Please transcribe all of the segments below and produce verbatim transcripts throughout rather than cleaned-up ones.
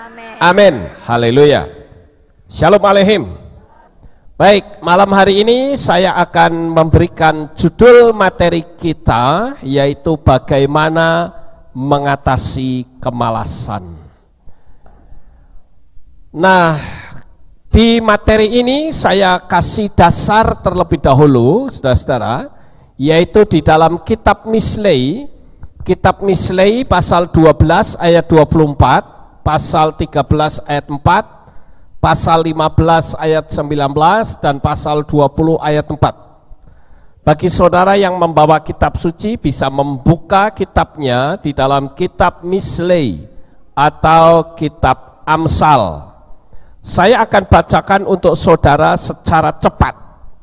Amin. Amin. Haleluya. Shalom aleihim. Baik, malam hari ini saya akan memberikan judul materi kita, yaitu bagaimana mengatasi kemalasan. Nah, di materi ini saya kasih dasar terlebih dahulu, saudara-saudara, yaitu di dalam kitab Mislei, kitab Mislei pasal dua belas ayat dua puluh empat, pasal tiga belas ayat empat, pasal lima belas ayat sembilan belas, dan pasal dua puluh ayat empat. Bagi saudara yang membawa kitab suci bisa membuka kitabnya di dalam kitab Mislei atau kitab Amsal. Saya akan bacakan untuk saudara secara cepat.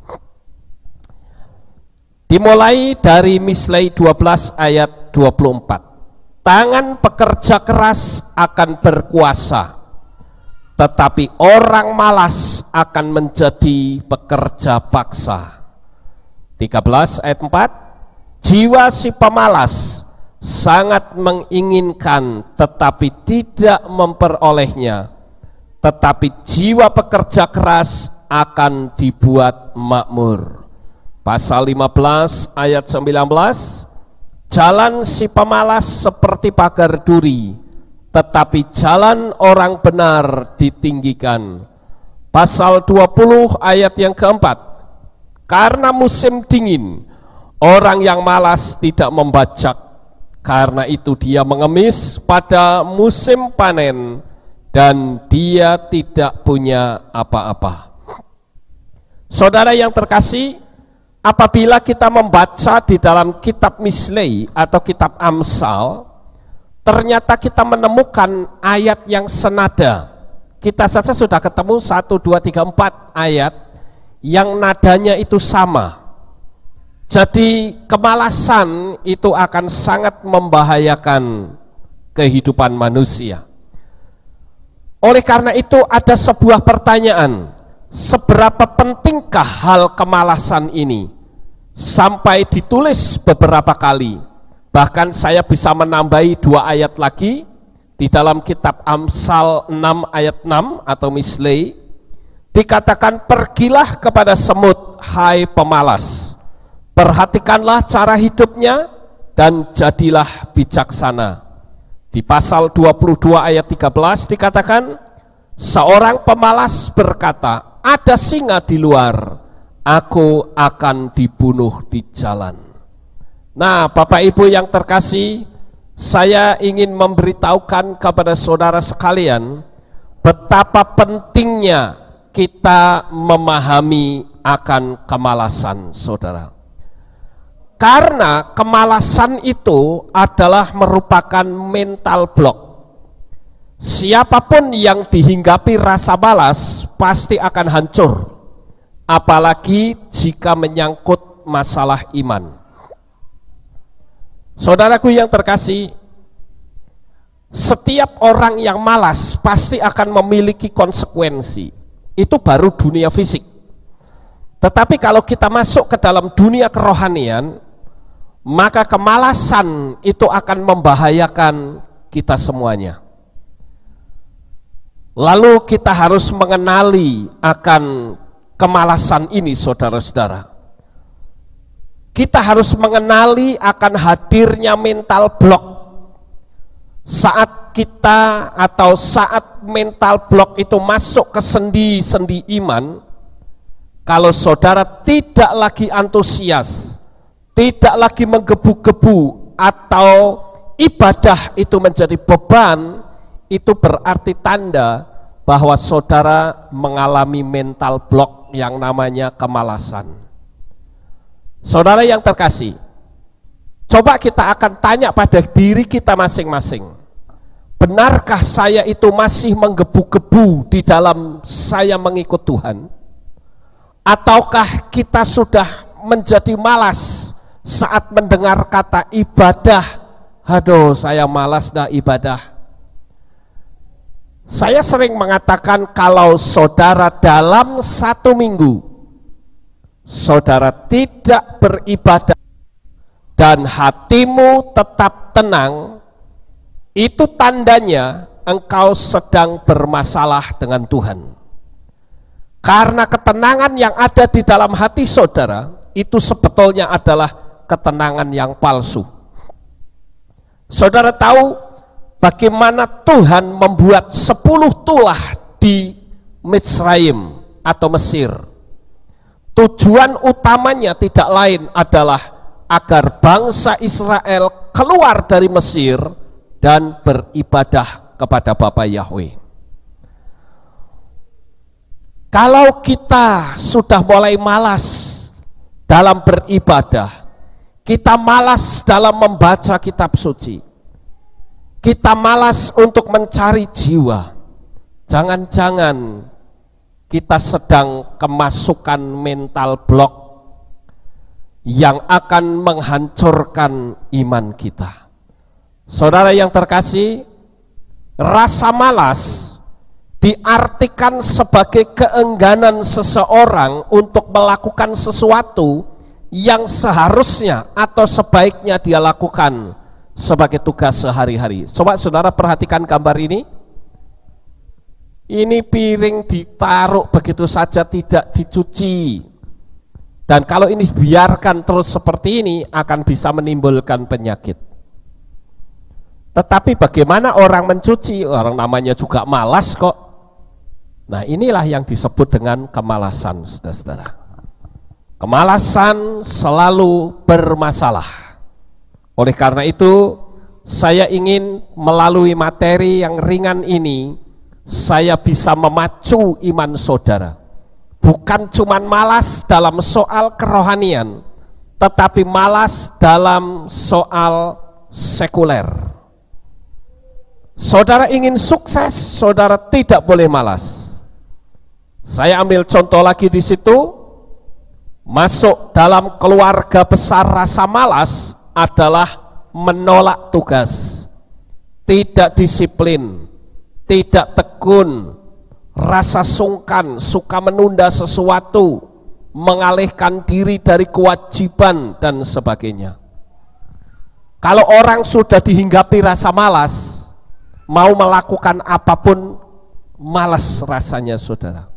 Dimulai dari Mislei dua belas ayat dua puluh empat. Tangan pekerja keras akan berkuasa, tetapi orang malas akan menjadi pekerja paksa. tiga belas ayat empat. Jiwa si pemalas sangat menginginkan tetapi tidak memperolehnya, tetapi jiwa pekerja keras akan dibuat makmur. Pasal lima belas ayat sembilan belas. Jalan si pemalas seperti pagar duri, tetapi jalan orang benar ditinggikan. Pasal dua puluh ayat yang keempat. Karena musim dingin, orang yang malas tidak membajak, karena itu dia mengemis pada musim panen, dan dia tidak punya apa-apa. Saudara yang terkasih, apabila kita membaca di dalam kitab Mislei atau kitab Amsal, ternyata kita menemukan ayat yang senada. Kita saja sudah ketemu satu, dua, tiga, empat ayat yang nadanya itu sama. Jadi kemalasan itu akan sangat membahayakan kehidupan manusia. Oleh karena itu ada sebuah pertanyaan, seberapa pentingkah hal kemalasan ini? Sampai ditulis beberapa kali. Bahkan saya bisa menambahi dua ayat lagi di dalam kitab Amsal enam ayat enam atau Mislei. Dikatakan, pergilah kepada semut, hai pemalas, perhatikanlah cara hidupnya dan jadilah bijaksana. Di pasal dua puluh dua ayat tiga belas dikatakan, seorang pemalas berkata, ada singa di luar, aku akan dibunuh di jalan. Nah, Bapak Ibu yang terkasih, saya ingin memberitahukan kepada saudara sekalian betapa pentingnya kita memahami akan kemalasan, saudara. Karena kemalasan itu adalah merupakan mental block. Siapapun yang dihinggapi rasa malas pasti akan hancur, apalagi jika menyangkut masalah iman. Saudaraku yang terkasih, setiap orang yang malas pasti akan memiliki konsekuensi. Itu baru dunia fisik. Tetapi kalau kita masuk ke dalam dunia kerohanian, maka kemalasan itu akan membahayakan kita semuanya. Lalu kita harus mengenali akan kemalasan ini, saudara-saudara. Kita harus mengenali akan hadirnya mental block. Saat kita atau saat mental block itu masuk ke sendi-sendi iman, kalau saudara tidak lagi antusias, tidak lagi menggebu-gebu, atau ibadah itu menjadi beban, itu berarti tanda bahwa saudara mengalami mental block yang namanya kemalasan. Saudara yang terkasih, coba kita akan tanya pada diri kita masing-masing, benarkah saya itu masih menggebu-gebu di dalam saya mengikut Tuhan? Ataukah kita sudah menjadi malas saat mendengar kata ibadah? Aduh, saya malas dah ibadah. Saya sering mengatakan, kalau saudara dalam satu minggu saudara tidak beribadah dan hatimu tetap tenang, itu tandanya engkau sedang bermasalah dengan Tuhan. Karena ketenangan yang ada di dalam hati saudara itu sebetulnya adalah ketenangan yang palsu. Saudara tahu bagaimana Tuhan membuat sepuluh tulah di Mitsraim atau Mesir. Tujuan utamanya tidak lain adalah agar bangsa Israel keluar dari Mesir dan beribadah kepada Bapa Yahweh. Kalau kita sudah mulai malas dalam beribadah, kita malas dalam membaca kitab suci, kita malas untuk mencari jiwa, jangan-jangan kita sedang kemasukan mental block yang akan menghancurkan iman kita. Saudara yang terkasih, rasa malas diartikan sebagai keengganan seseorang untuk melakukan sesuatu yang seharusnya atau sebaiknya dia lakukan sebagai tugas sehari-hari. Coba saudara perhatikan gambar ini. Ini piring ditaruh begitu saja tidak dicuci. Dan kalau ini biarkan terus seperti ini akan bisa menimbulkan penyakit. Tetapi bagaimana orang mencuci? Orang namanya juga malas kok. Nah, inilah yang disebut dengan kemalasan, saudara-saudara. Kemalasan selalu bermasalah. Oleh karena itu, saya ingin melalui materi yang ringan ini, saya bisa memacu iman saudara. Bukan cuma malas dalam soal kerohanian, tetapi malas dalam soal sekuler. Saudara ingin sukses, saudara tidak boleh malas. Saya ambil contoh lagi di situ. Masuk dalam keluarga besar rasa malas adalah menolak tugas, tidak disiplin, tidak tekun, rasa sungkan, suka menunda sesuatu, mengalihkan diri dari kewajiban dan sebagainya. Kalau orang sudah dihinggapi rasa malas, mau melakukan apapun malas rasanya, saudara.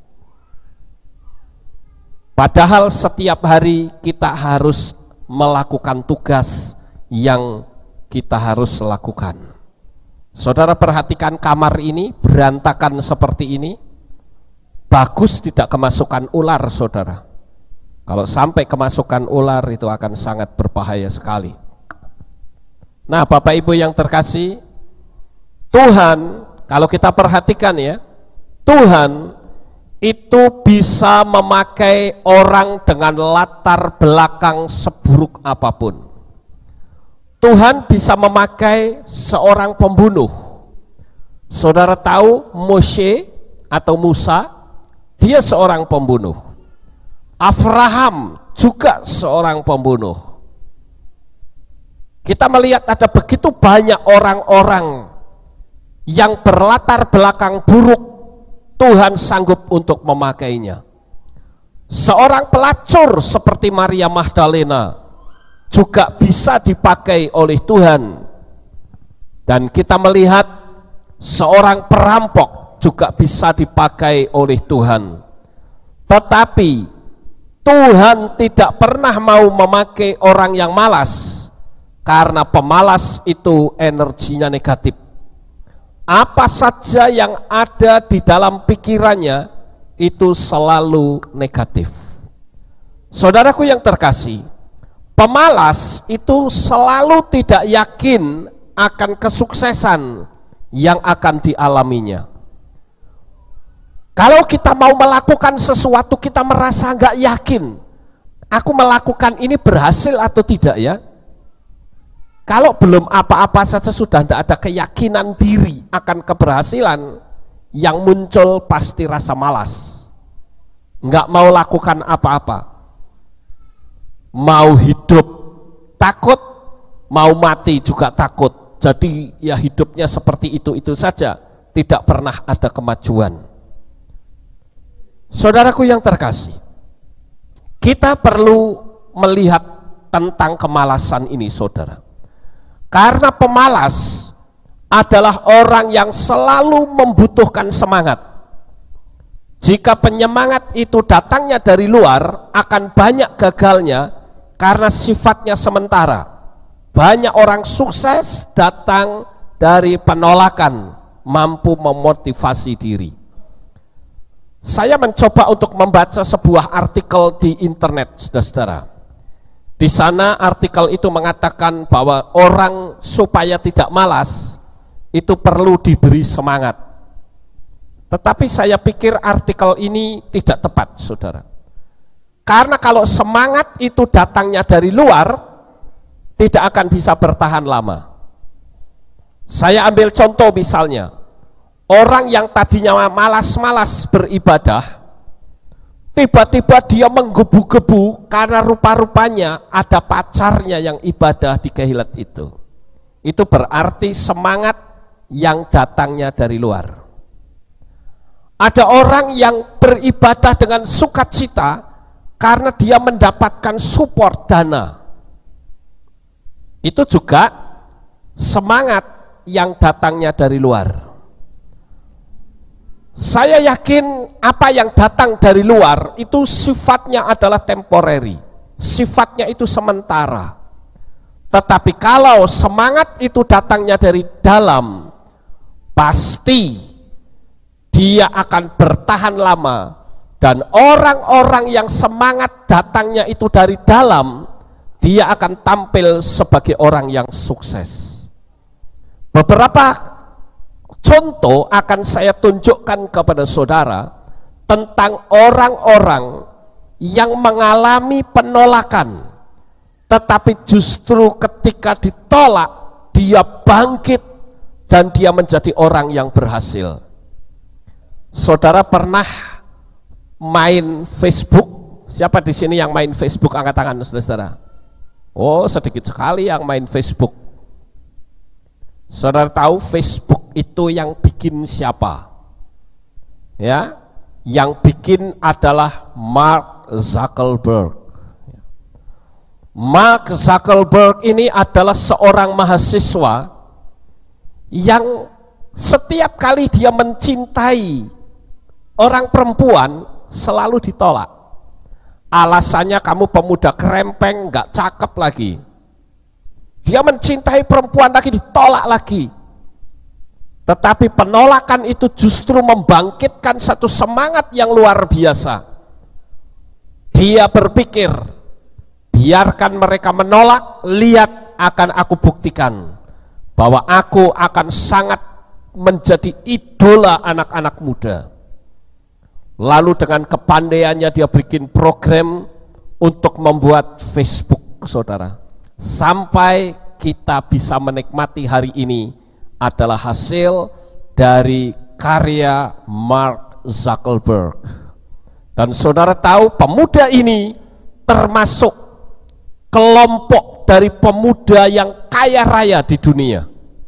Padahal setiap hari kita harus melakukan tugas yang kita harus lakukan. Saudara perhatikan kamar ini berantakan seperti ini. Bagus tidak kemasukan ular, saudara. Kalau sampai kemasukan ular itu akan sangat berbahaya sekali. Nah, Bapak Ibu yang terkasih, Tuhan, kalau kita perhatikan ya, Tuhan itu bisa memakai orang dengan latar belakang seburuk apapun. Tuhan bisa memakai seorang pembunuh. Saudara tahu Moshe atau Musa, dia seorang pembunuh. Abraham juga seorang pembunuh. Kita melihat ada begitu banyak orang-orang yang berlatar belakang buruk, Tuhan sanggup untuk memakainya. Seorang pelacur seperti Maria Magdalena juga bisa dipakai oleh Tuhan. Dan kita melihat seorang perampok juga bisa dipakai oleh Tuhan. Tetapi Tuhan tidak pernah mau memakai orang yang malas, karena pemalas itu energinya negatif. Apa saja yang ada di dalam pikirannya itu selalu negatif. Saudaraku yang terkasih, pemalas itu selalu tidak yakin akan kesuksesan yang akan dialaminya. Kalau kita mau melakukan sesuatu kita merasa nggak yakin, aku melakukan ini berhasil atau tidak ya? Kalau belum apa-apa saja sudah tidak ada keyakinan diri akan keberhasilan, yang muncul pasti rasa malas. Nggak mau lakukan apa-apa. Mau hidup takut, mau mati juga takut. Jadi ya hidupnya seperti itu-itu saja, tidak pernah ada kemajuan. Saudaraku yang terkasih, kita perlu melihat tentang kemalasan ini, saudara. Karena pemalas adalah orang yang selalu membutuhkan semangat. Jika penyemangat itu datangnya dari luar, akan banyak gagalnya karena sifatnya sementara. Banyak orang sukses datang dari penolakan, mampu memotivasi diri. Saya mencoba untuk membaca sebuah artikel di internet, saudara-saudara. Di sana artikel itu mengatakan bahwa orang supaya tidak malas itu perlu diberi semangat. Tetapi saya pikir artikel ini tidak tepat, saudara. Karena kalau semangat itu datangnya dari luar, tidak akan bisa bertahan lama. Saya ambil contoh misalnya, orang yang tadinya malas-malas beribadah, tiba-tiba dia menggebu-gebu karena rupa-rupanya ada pacarnya yang ibadah di kehilat itu. Itu berarti semangat yang datangnya dari luar. Ada orang yang beribadah dengan sukacita karena dia mendapatkan support dana. Itu juga semangat yang datangnya dari luar. Saya yakin apa yang datang dari luar itu sifatnya adalah temporary, sifatnya itu sementara. Tetapi kalau semangat itu datangnya dari dalam, pasti dia akan bertahan lama. Dan orang-orang yang semangat datangnya itu dari dalam, dia akan tampil sebagai orang yang sukses. Beberapa contoh akan saya tunjukkan kepada saudara tentang orang-orang yang mengalami penolakan, tetapi justru ketika ditolak dia bangkit dan dia menjadi orang yang berhasil. Saudara pernah main Facebook? Siapa di sini yang main Facebook? Angkat tangan, saudara. Oh, sedikit sekali yang main Facebook. Saudara tahu Facebook itu yang bikin siapa? Ya, yang bikin adalah Mark Zuckerberg. Mark Zuckerberg ini adalah seorang mahasiswa yang setiap kali dia mencintai orang perempuan selalu ditolak. Alasannya kamu pemuda kerempeng, gak cakep lagi. Dia mencintai perempuan lagi, ditolak lagi. Tetapi penolakan itu justru membangkitkan satu semangat yang luar biasa. Dia berpikir, biarkan mereka menolak, lihat akan aku buktikan bahwa aku akan sangat menjadi idola anak-anak muda. Lalu dengan kepandaiannya dia bikin program untuk membuat Facebook, saudara. Sampai kita bisa menikmati hari ini adalah hasil dari karya Mark Zuckerberg. Dan saudara tahu pemuda ini termasuk kelompok dari pemuda yang kaya raya di dunia.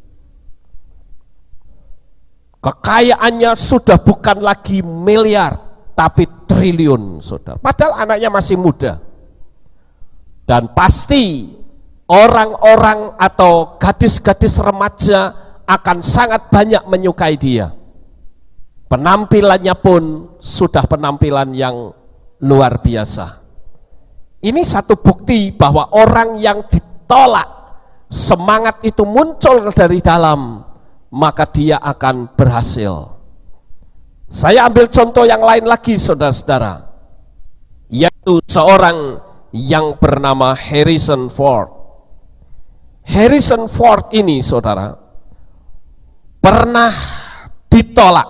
Kekayaannya sudah bukan lagi miliar, tapi triliun, saudara. Padahal anaknya masih muda. Dan pasti orang-orang atau gadis-gadis remaja akan sangat banyak menyukai dia. Penampilannya pun sudah penampilan yang luar biasa. Ini satu bukti bahwa orang yang ditolak, semangat itu muncul dari dalam, maka dia akan berhasil. Saya ambil contoh yang lain lagi, saudara-saudara, yaitu seorang yang bernama Harrison Ford. Harrison Ford ini, saudara, pernah ditolak.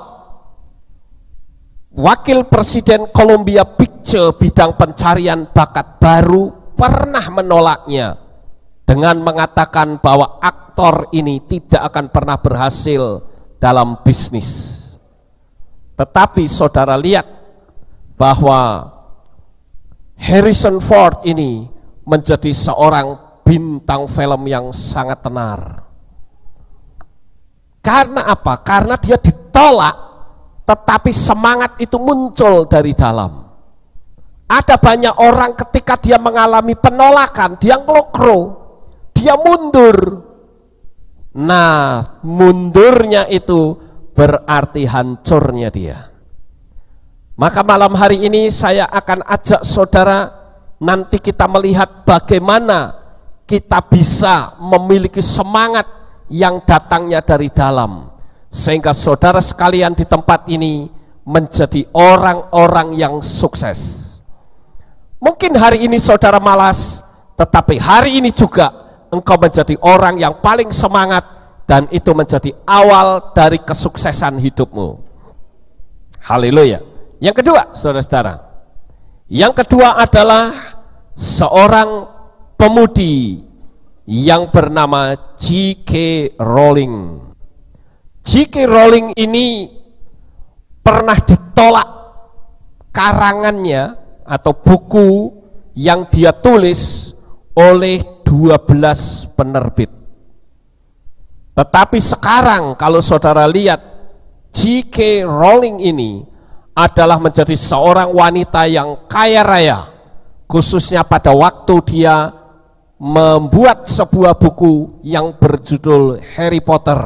Wakil Presiden Columbia Picture bidang pencarian bakat baru pernah menolaknya dengan mengatakan bahwa aktor ini tidak akan pernah berhasil dalam bisnis. Tetapi saudara lihat bahwa Harrison Ford ini menjadi seorang bintang film yang sangat tenar. Karena apa? Karena dia ditolak, tetapi semangat itu muncul dari dalam. Ada banyak orang ketika dia mengalami penolakan, dia ngelokro, dia mundur, Nah, mundurnya itu berarti hancurnya dia. Maka malam hari ini saya akan ajak saudara, nanti kita melihat bagaimana kita bisa memiliki semangat yang datangnya dari dalam, sehingga saudara sekalian di tempat ini menjadi orang-orang yang sukses. Mungkin hari ini saudara malas, tetapi hari ini juga engkau menjadi orang yang paling semangat, dan itu menjadi awal dari kesuksesan hidupmu. Haleluya. Yang kedua, saudara-saudara, yang kedua adalah seorang pemudi yang bernama J K Rowling. J K Rowling ini pernah ditolak karangannya atau buku yang dia tulis oleh dua belas penerbit. Tetapi sekarang kalau saudara lihat, J K Rowling ini adalah menjadi seorang wanita yang kaya raya, khususnya pada waktu dia membuat sebuah buku yang berjudul Harry Potter.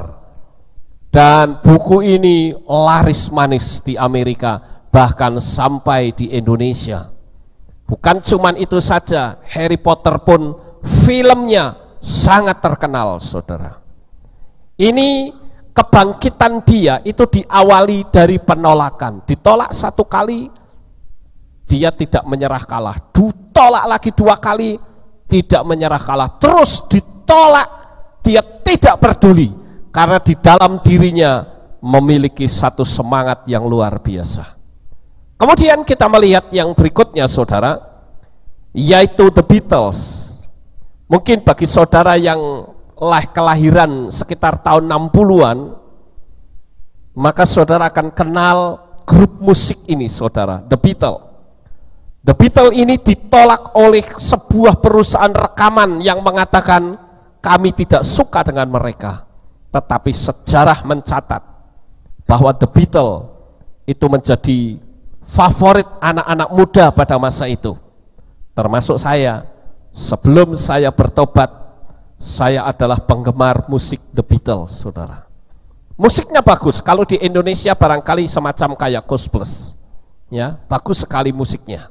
Dan buku ini laris manis di Amerika, bahkan sampai di Indonesia. Bukan cuman itu saja, Harry Potter pun filmnya sangat terkenal, saudara. Ini kebangkitan dia itu diawali dari penolakan. Ditolak satu kali, dia tidak menyerah kalah. Ditolak lagi dua kali, tidak menyerah kalah. Terus ditolak, dia tidak peduli, karena di dalam dirinya memiliki satu semangat yang luar biasa. Kemudian kita melihat yang berikutnya, saudara, yaitu The Beatles. Mungkin bagi saudara yang lah kelahiran sekitar tahun enam puluhan, maka saudara akan kenal grup musik ini, saudara, The Beatles. The Beatles ini ditolak oleh sebuah perusahaan rekaman yang mengatakan kami tidak suka dengan mereka. Tetapi sejarah mencatat bahwa The Beatles itu menjadi favorit anak-anak muda pada masa itu, termasuk saya. Sebelum saya bertobat, saya adalah penggemar musik The Beatles, saudara. Musiknya bagus. Kalau di Indonesia barangkali semacam kayak Coldplay, ya, bagus sekali musiknya.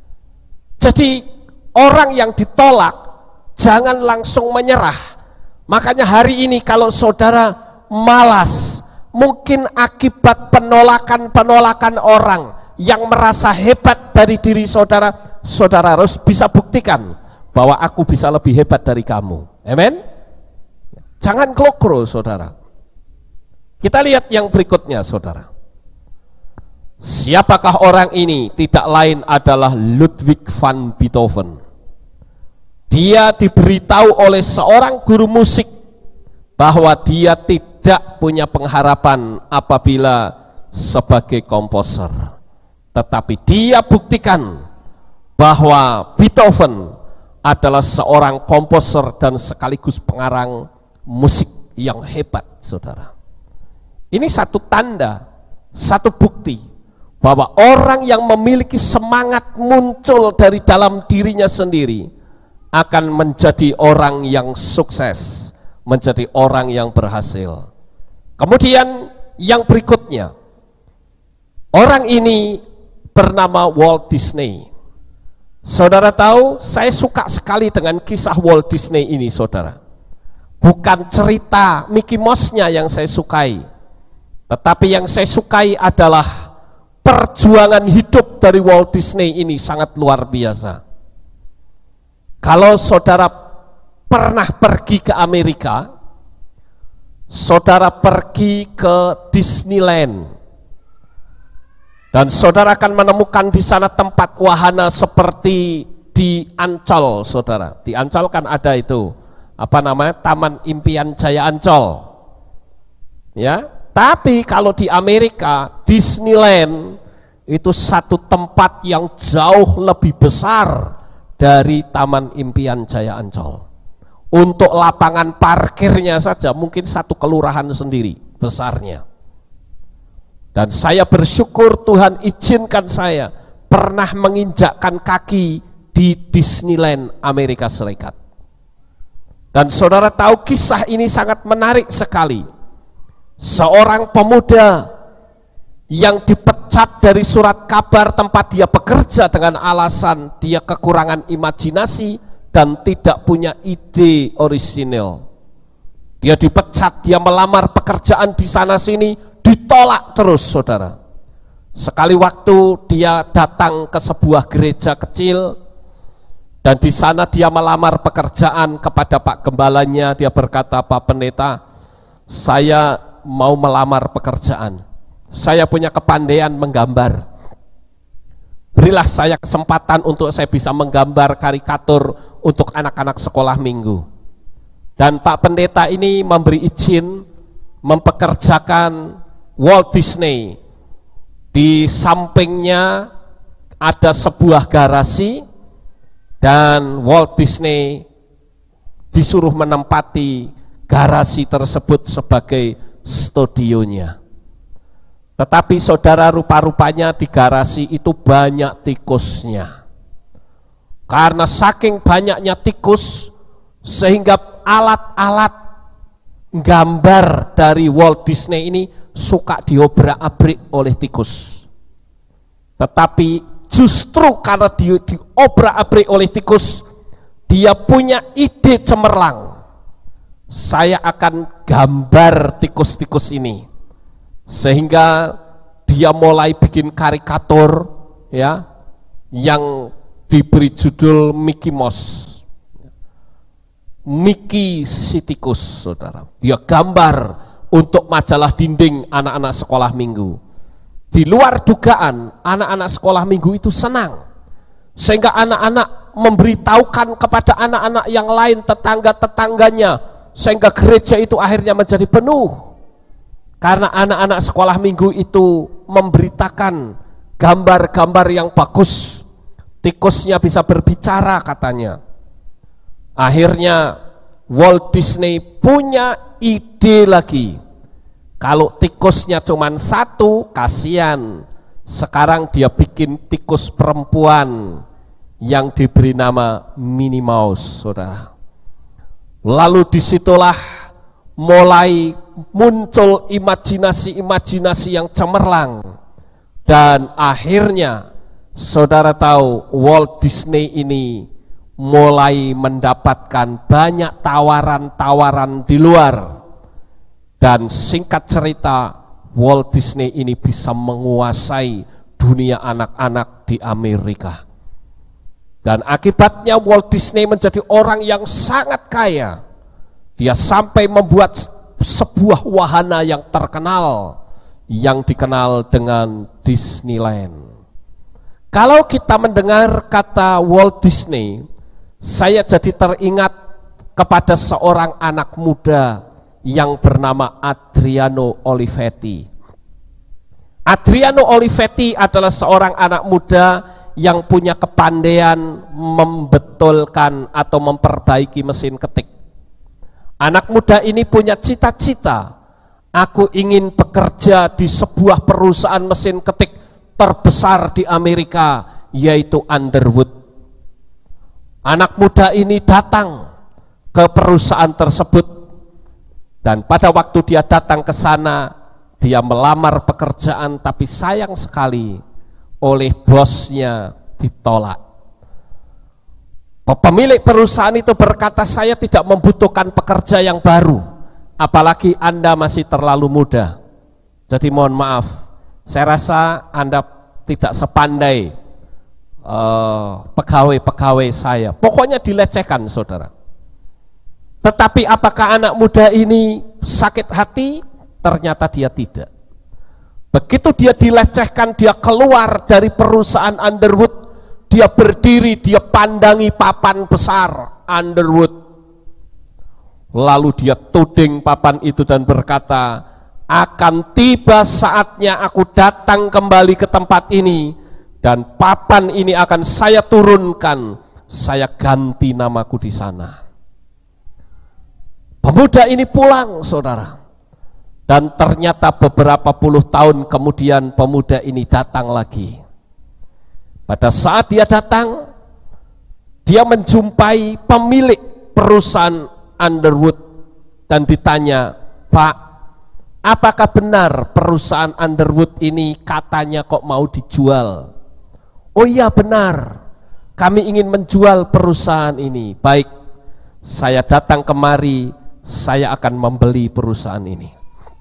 Jadi orang yang ditolak jangan langsung menyerah. Makanya hari ini kalau saudara malas, mungkin akibat penolakan-penolakan orang yang merasa hebat dari diri saudara, saudara harus bisa buktikan bahwa aku bisa lebih hebat dari kamu. Amen. Jangan klokro, saudara. Kita lihat yang berikutnya, saudara. Siapakah orang ini? Tidak lain adalah Ludwig van Beethoven. Dia diberitahu oleh seorang guru musik bahwa dia tidak punya pengharapan apabila sebagai komposer. Tetapi dia buktikan bahwa Beethoven adalah seorang komposer dan sekaligus pengarang musik yang hebat, saudara. Ini satu tanda, satu bukti bahwa orang yang memiliki semangat muncul dari dalam dirinya sendiri akan menjadi orang yang sukses, menjadi orang yang berhasil. Kemudian yang berikutnya, orang ini bernama Walt Disney. Saudara tahu, saya suka sekali dengan kisah Walt Disney ini, saudara. Bukan cerita Mickey Mouse-nya yang saya sukai, tetapi yang saya sukai adalah perjuangan hidup dari Walt Disney ini sangat luar biasa. Kalau saudara pernah pergi ke Amerika, saudara pergi ke Disneyland, dan saudara akan menemukan di sana tempat wahana seperti di Ancol, saudara. Di Ancol kan ada itu, apa namanya, Taman Impian Jaya Ancol. Ya, tapi kalau di Amerika, Disneyland itu satu tempat yang jauh lebih besar dari Taman Impian Jaya Ancol. Untuk lapangan parkirnya saja mungkin satu kelurahan sendiri besarnya. Dan saya bersyukur Tuhan izinkan saya pernah menginjakkan kaki di Disneyland Amerika Serikat. Dan saudara tahu kisah ini sangat menarik sekali. Seorang pemuda yang dipecat dari surat kabar tempat dia bekerja dengan alasan dia kekurangan imajinasi dan tidak punya ide orisinil. Dia dipecat, dia melamar pekerjaan di sana sini, ditolak terus saudara. Sekali waktu dia datang ke sebuah gereja kecil dan di sana dia melamar pekerjaan kepada Pak Gembalanya. Dia berkata, Pak Pendeta, saya mau melamar pekerjaan. Saya punya kepandaian menggambar. Berilah saya kesempatan untuk saya bisa menggambar karikatur untuk anak-anak sekolah minggu. Dan Pak Pendeta ini memberi izin mempekerjakan Walt Disney. Di sampingnya ada sebuah garasi dan Walt Disney disuruh menempati garasi tersebut sebagai studionya. Tetapi saudara, rupa-rupanya di garasi itu banyak tikusnya. Karena saking banyaknya tikus sehingga alat-alat gambar dari Walt Disney ini suka diobrak-abrik oleh tikus. Tetapi justru karena dia diobrak-abrik oleh tikus, dia punya ide cemerlang. Saya akan gambar tikus-tikus ini. Sehingga dia mulai bikin karikatur ya yang diberi judul Mickey Mouse. Mickey si tikus, saudara. Dia gambar untuk majalah dinding anak-anak sekolah minggu. Di luar dugaan, anak-anak sekolah minggu itu senang. Sehingga anak-anak memberitahukan kepada anak-anak yang lain, tetangga-tetangganya, sehingga gereja itu akhirnya menjadi penuh. Karena anak-anak sekolah minggu itu memberitakan gambar-gambar yang bagus. Tikusnya bisa berbicara katanya. Akhirnya Walt Disney punya ide lagi. Kalau tikusnya cuma satu, kasihan. Sekarang dia bikin tikus perempuan yang diberi nama Minnie Mouse, saudara. Lalu disitulah mulai muncul imajinasi-imajinasi yang cemerlang. Dan akhirnya saudara tahu Walt Disney ini mulai mendapatkan banyak tawaran-tawaran di luar. Dan singkat cerita, Walt Disney ini bisa menguasai dunia anak-anak di Amerika. Dan akibatnya Walt Disney menjadi orang yang sangat kaya. Dia sampai membuat sebuah wahana yang terkenal, yang dikenal dengan Disneyland. Kalau kita mendengar kata Walt Disney, saya jadi teringat kepada seorang anak muda yang bernama Adriano Olivetti. Adriano Olivetti adalah seorang anak muda yang punya kepandaian membetulkan atau memperbaiki mesin ketik. Anak muda ini punya cita-cita, aku ingin bekerja di sebuah perusahaan mesin ketik terbesar di Amerika, yaitu Underwood. Anak muda ini datang ke perusahaan tersebut. Dan pada waktu dia datang ke sana, dia melamar pekerjaan, tapi sayang sekali oleh bosnya ditolak. Pemilik perusahaan itu berkata, saya tidak membutuhkan pekerja yang baru, apalagi Anda masih terlalu muda. Jadi mohon maaf, saya rasa Anda tidak sepandai pegawai-pegawai uh, saya. Pokoknya dilecehkan, saudara. Tetapi apakah anak muda ini sakit hati? Ternyata dia tidak. Begitu dia dilecehkan, dia keluar dari perusahaan Underwood, dia berdiri, dia pandangi papan besar Underwood. Lalu dia tuding papan itu dan berkata, akan tiba saatnya aku datang kembali ke tempat ini, dan papan ini akan saya turunkan, saya ganti namaku di sana. Pemuda ini pulang, saudara. Dan ternyata beberapa puluh tahun kemudian pemuda ini datang lagi. Pada saat dia datang, dia menjumpai pemilik perusahaan Underwood dan ditanya, "Pak, apakah benar perusahaan Underwood ini katanya kok mau dijual?" "Oh iya benar, kami ingin menjual perusahaan ini." "Baik, saya datang kemari, saya akan membeli perusahaan ini."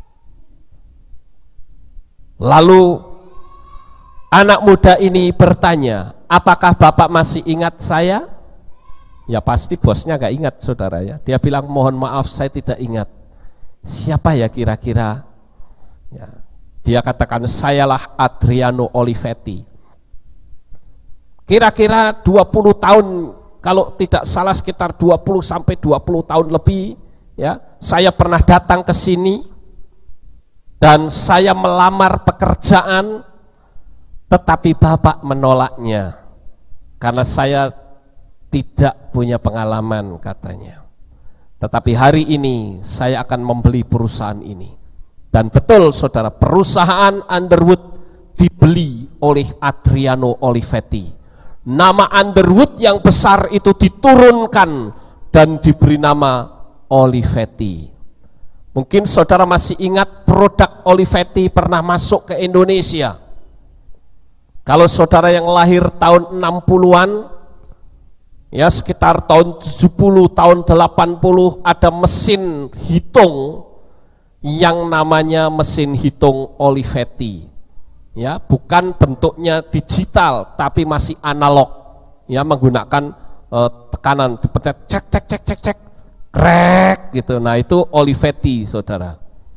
Lalu anak muda ini bertanya, "Apakah Bapak masih ingat saya?" Ya pasti bosnya gak ingat, saudara ya. Dia bilang, "Mohon maaf, saya tidak ingat." "Siapa ya kira-kira?" Ya, dia katakan, "Sayalah Adriano Olivetti." Kira-kira dua puluh tahun, kalau tidak salah sekitar dua puluh sampai dua puluh tahun lebih, ya, saya pernah datang ke sini dan saya melamar pekerjaan, tetapi Bapak menolaknya karena saya tidak punya pengalaman, katanya. "Tetapi hari ini saya akan membeli perusahaan ini." Dan betul saudara, perusahaan Underwood dibeli oleh Adriano Olivetti. Nama Underwood yang besar itu diturunkan dan diberi nama Olivetti. Mungkin saudara masih ingat produk Olivetti pernah masuk ke Indonesia. Kalau saudara yang lahir tahun enam puluhan, ya sekitar tahun tujuh puluh, tahun delapan puluh, ada mesin hitung yang namanya mesin hitung Olivetti. Ya, bukan bentuknya digital tapi masih analog, ya, menggunakan uh, tekanan, dipencet cek cek cek cek cek krek gitu. Nah, itu Olivetti, saudara.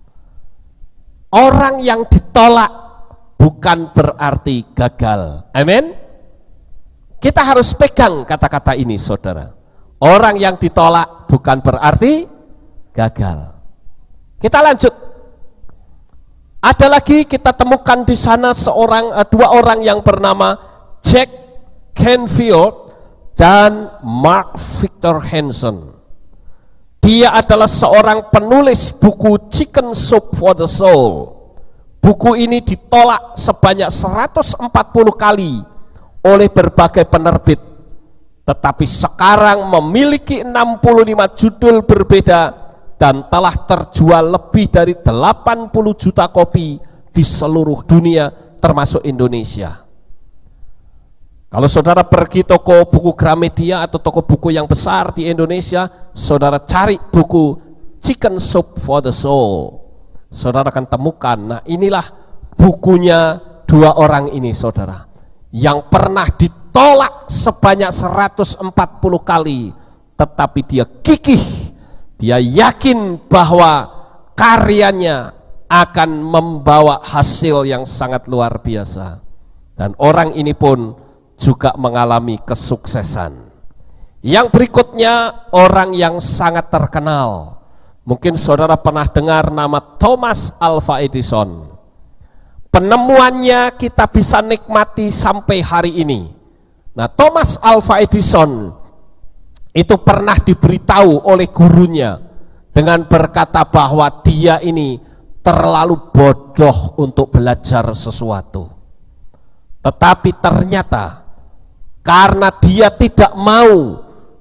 Orang yang ditolak bukan berarti gagal. Amin. Kita harus pegang kata-kata ini, saudara. Orang yang ditolak bukan berarti gagal. Kita lanjut. Ada lagi kita temukan di sana seorang, dua orang yang bernama Jack Canfield dan Mark Victor Hansen. Dia adalah seorang penulis buku Chicken Soup for the Soul. Buku ini ditolak sebanyak seratus empat puluh kali oleh berbagai penerbit, tetapi sekarang memiliki enam puluh lima judul berbeda dan telah terjual lebih dari delapan puluh juta kopi di seluruh dunia termasuk Indonesia. Kalau saudara pergi toko buku Gramedia atau toko buku yang besar di Indonesia, saudara cari buku Chicken Soup for the Soul, saudara akan temukan. Nah, inilah bukunya dua orang ini, saudara, yang pernah ditolak sebanyak seratus empat puluh kali, tetapi dia gigih. Dia yakin bahwa karyanya akan membawa hasil yang sangat luar biasa. Dan orang ini pun juga mengalami kesuksesan. Yang berikutnya, orang yang sangat terkenal. Mungkin saudara pernah dengar nama Thomas Alva Edison. Penemuannya kita bisa nikmati sampai hari ini. Nah, Thomas Alva Edison itu pernah diberitahu oleh gurunya dengan berkata bahwa dia ini terlalu bodoh untuk belajar sesuatu. Tetapi ternyata karena dia tidak mau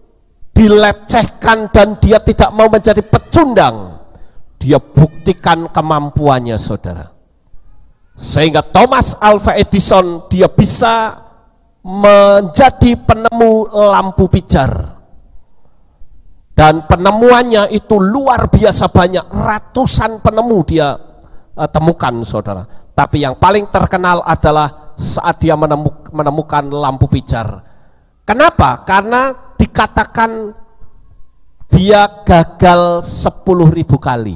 dilecehkan dan dia tidak mau menjadi pecundang, dia buktikan kemampuannya, saudara. Sehingga Thomas Alva Edison dia bisa menjadi penemu lampu pijar. Dan penemuannya itu luar biasa banyak, ratusan penemu dia uh, temukan, saudara. Tapi yang paling terkenal adalah saat dia menemuk, menemukan lampu pijar. Kenapa? Karena dikatakan dia gagal sepuluh ribu kali.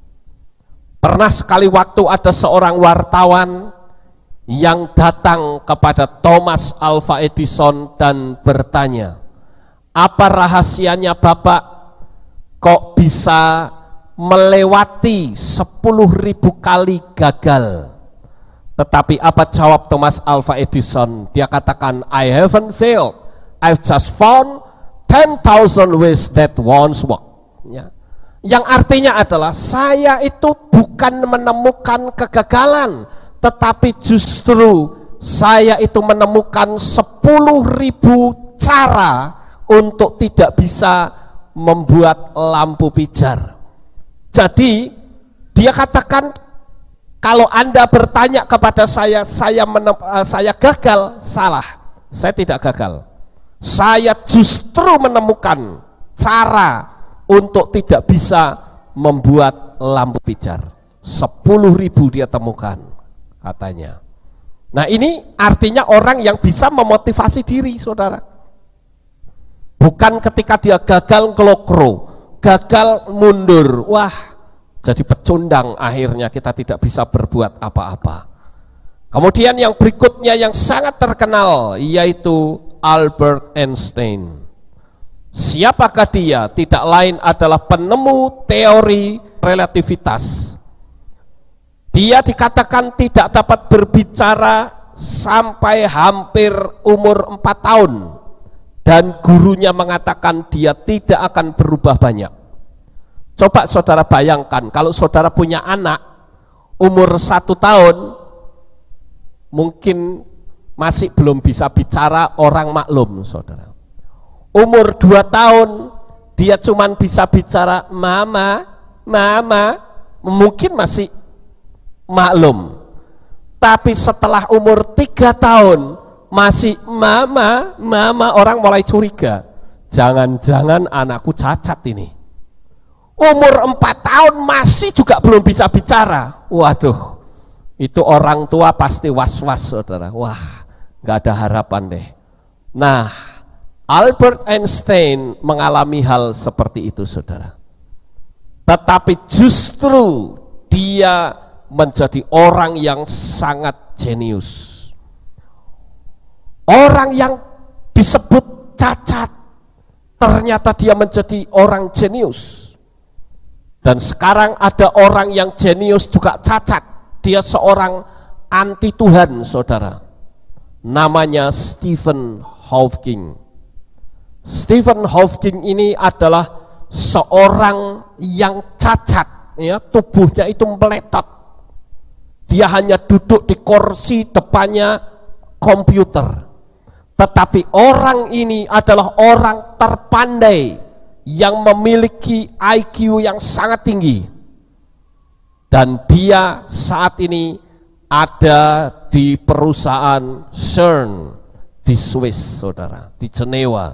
Pernah sekali waktu ada seorang wartawan yang datang kepada Thomas Alva Edison dan bertanya, "Apa rahasianya Bapak kok bisa melewati sepuluh ribu kali gagal?" Tetapi apa jawab Thomas Alva Edison? Dia katakan, "I haven't failed, I've just found ten thousand ways that won't work." Ya. Yang artinya adalah saya itu bukan menemukan kegagalan, tetapi justru saya itu menemukan sepuluh ribu cara untuk tidak bisa membuat lampu pijar. Jadi dia katakan, kalau Anda bertanya kepada saya, saya, menem, uh, saya gagal, salah. Saya tidak gagal. Saya justru menemukan cara untuk tidak bisa membuat lampu pijar. Sepuluh ribu dia temukan, katanya. Nah, ini artinya orang yang bisa memotivasi diri, saudara. Bukan ketika dia gagal ngelokro, gagal mundur, wah, jadi pecundang, akhirnya kita tidak bisa berbuat apa-apa. Kemudian yang berikutnya yang sangat terkenal yaitu Albert Einstein. Siapakah dia? Tidak lain adalah penemu teori relativitas. Dia dikatakan tidak dapat berbicara sampai hampir umur empat tahun, dan gurunya mengatakan dia tidak akan berubah banyak. Coba saudara bayangkan, kalau saudara punya anak umur satu tahun, mungkin masih belum bisa bicara, orang maklum, saudara. Umur dua tahun, dia cuman bisa bicara mama, mama, mungkin masih maklum. Tapi setelah umur tiga tahun, masih mama, mama, orang mulai curiga. Jangan-jangan anakku cacat ini. Umur empat tahun masih juga belum bisa bicara. Waduh, itu orang tua pasti was-was, saudara. Wah, gak ada harapan deh. Nah, Albert Einstein mengalami hal seperti itu, saudara. Tetapi justru dia menjadi orang yang sangat jenius. Orang yang disebut cacat, ternyata dia menjadi orang jenius. Dan sekarang ada orang yang jenius juga cacat. Dia seorang anti Tuhan, saudara. Namanya Stephen Hawking. Stephen Hawking ini adalah seorang yang cacat, ya, tubuhnya itu meletot. Dia hanya duduk di kursi depannya komputer. Tetapi orang ini adalah orang terpandai yang memiliki I Q yang sangat tinggi, dan dia saat ini ada di perusahaan CERN di Swiss, saudara, di Jenewa.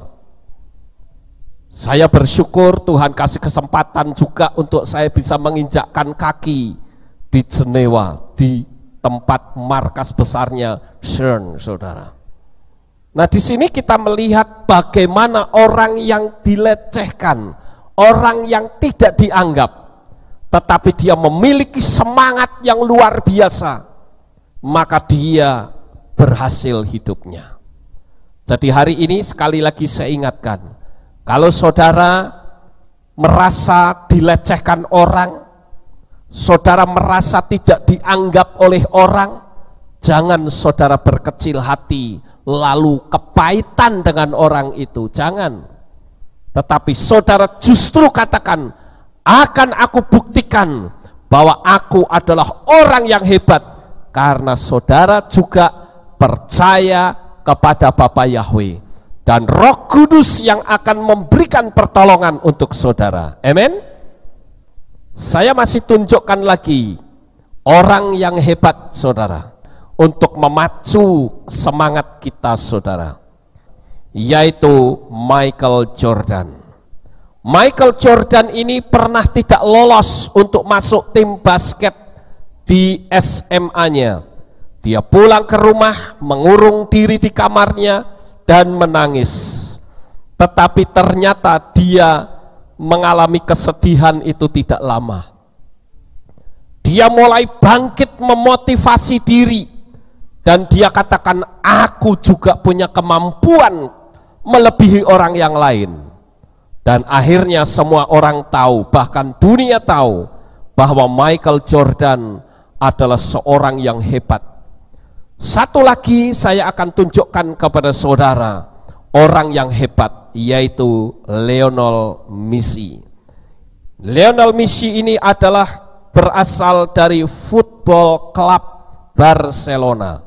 Saya bersyukur Tuhan kasih kesempatan juga untuk saya bisa menginjakkan kaki di Jenewa, di tempat markas besarnya CERN, saudara. Nah, di sini kita melihat bagaimana orang yang dilecehkan, orang yang tidak dianggap, tetapi dia memiliki semangat yang luar biasa, maka dia berhasil hidupnya. Jadi hari ini sekali lagi saya ingatkan, kalau saudara merasa dilecehkan orang, saudara merasa tidak dianggap oleh orang, jangan saudara berkecil hati, lalu kepahitan dengan orang itu, jangan. Tetapi saudara justru katakan, akan aku buktikan bahwa aku adalah orang yang hebat, karena saudara juga percaya kepada Bapa Yahweh dan Roh Kudus yang akan memberikan pertolongan untuk saudara. Amin. Saya masih tunjukkan lagi orang yang hebat, saudara, untuk memacu semangat kita, saudara, yaitu Michael Jordan. Michael Jordan ini pernah tidak lolos untuk masuk tim basket di S M A-nya. Dia pulang ke rumah, mengurung diri di kamarnya dan menangis. Tetapi ternyata dia mengalami kesedihan itu tidak lama. Dia mulai bangkit memotivasi diri. Dan dia katakan, aku juga punya kemampuan melebihi orang yang lain. Dan akhirnya semua orang tahu, bahkan dunia tahu, bahwa Michael Jordan adalah seorang yang hebat. Satu lagi saya akan tunjukkan kepada saudara, orang yang hebat, yaitu Lionel Messi. Lionel Messi ini adalah berasal dari Football Club Barcelona.